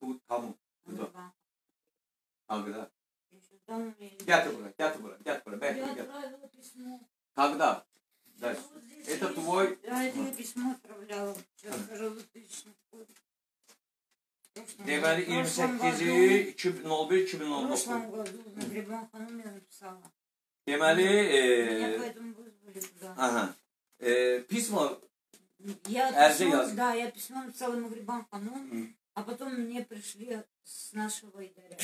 bu tamam. Когда? Где-то бura. Когда? Дальше. Это твой... Да, это я письмо отправляла. Deməli 28-i 2011-2019. В прошлом году на Грибном хануме написала. Deməli... Меня поэтому вызвали туда. Aha. Письмо... Да, я письмо написала на Грибном хануме, а потом мне пришли с нашего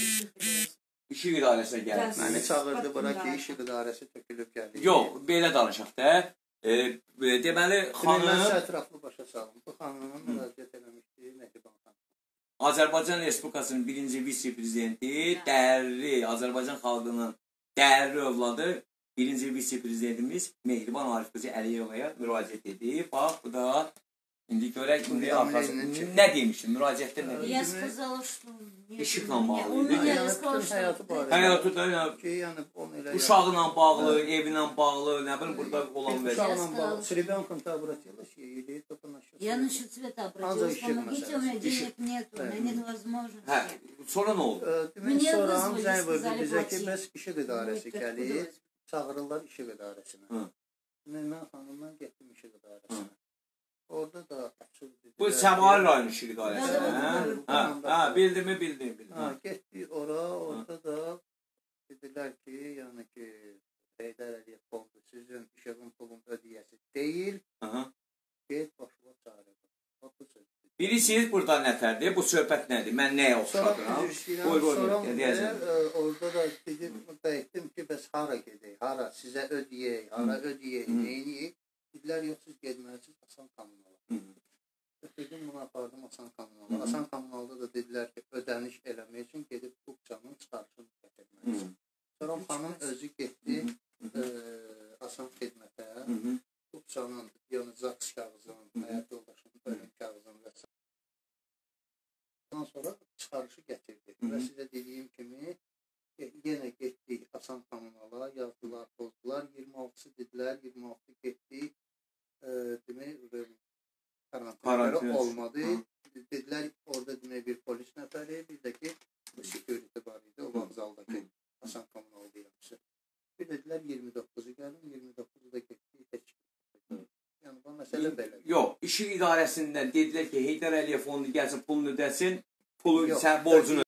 İşıq idarəsinə gəlir. Məni çağırdı bura ki, işıq idarəsi tökülüb gəlir. Yox, belə danışaq da. Deməli, xanım... Mən ətraflı başa salım. Bu xanımın müraciət eləmişdi Mehriban xanım. Azərbaycan Respublikasının birinci vitse-prezidenti, dəyərli Azərbaycan xalqının dəyərli övladı, birinci vitse-prezidentimiz Mehriban Arif qızı Əliyevaya müraciət edib. Bax, bu da... İndi görək, nə demişdim, müraciətdə nə demişdim? Я сказала, что... İşıqla bağlı. Həyatı da, ki, uşağıyla bağlı, evinlə bağlı, nə bilim, burada olan vəziyyət. Uşağıyla bağlı, с ребенком-то обратилась, ей только насчет... Я насчет цвета обратилась, помогите, у меня денег нету, у меня нет возможности. Hə, sonra nə oldu? Demək, sonra zəng vurdu bizə ki, bəs işıq idarəsi gəlir, çağırırlar işıq idarəsinə. Mən xanımla getdim işıq idarəsinə. Orada da açıldı. Bu Səmari rayon işıq idarəsi. Hə, bildim. Getdik orada da dedilər ki, yəni ki, Heydər Əliyev fondu sizin işığın pulun ödəyəsi deyil, get başına çağırır. Bilirsiniz burada nətərdir? Bu söhbət nədir? Mən nəyə oxşadıram? Sonra orada da etdim ki, bəs hara gedək, hara sizə ödəyək, hara ödəyək, neyini? Dedilər, yox, siz gedməlisiniz Asan kommunala. Ötürdüm, bunu apardım Asan kommunala. Asan kommunalda da dedilər ki, ödəniş eləmək üçün gedib Tuğçanın çıxarışını gətirməlisiniz. Sonra xanım özü getdi Asan xidmətə, Tuğçanın, yəni zaks kağızının, həyat yoldaşının ölüm kağızının və s. Ondan sonra çıxarışı gətirdi. Və sizə dediyim kimi, yenə getdik Asan kommunala, yazdılar, pozdular. 26'sı dedilər, 26 getdik. Demək, karantinləri olmadı. Dedilər, orada demək bir polis nəfəri, bir də ki, security var idi, o vağzaldakı Asan kommunalı yapısı. Bir dedilər, 29'u gəlin, 29'u da getdik, heç kim. Yəni, bu məsələ belə. Yox, işıq idarəsindən dedilər ki, Heydər Əliyev fondu gəlsin, pulunu ödəsin, borcunu